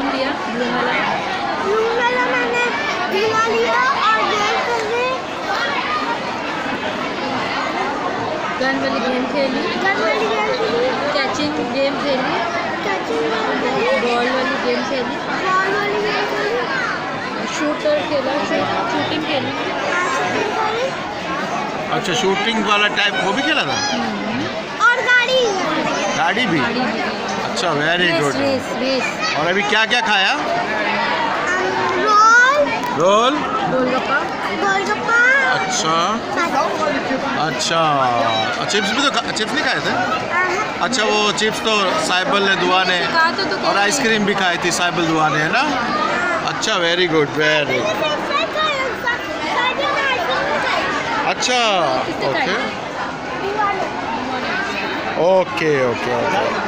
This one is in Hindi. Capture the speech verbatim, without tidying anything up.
तुम लिया ब्लू वाला? ब्लू वाला मैंने झूला लिया और गेम खेले। गन वाली गेम खेली, गन वाली गेम खेली, कैचिंग गेम खेली, कैचिंग गेम खेली, बॉल वाली गेम खेली, बॉल वाली गेम खेली, शूटर खेला, शूटिंग खेली। अच्छा शूटिंग वाला टाइप वो भी खेला था और गाड़ी गाड़ी भी। गाड़ी भी। अच्छा वेरी गुड। Race race. और अभी क्या क्या खाया? Roll roll, golgappa. गोलगप्पा। अच्छा अच्छा चिप्स भी तो खा- चिप्स नहीं खाए थे? अच्छा वो चिप्स तो साइबल ने दुआ ने कहा तो तो और आइसक्रीम भी खाई थी साइबल दुआ ने, है ना? अच्छा वेरी गुड वेरी गुड। अच्छा ओके ओके ओके ओके।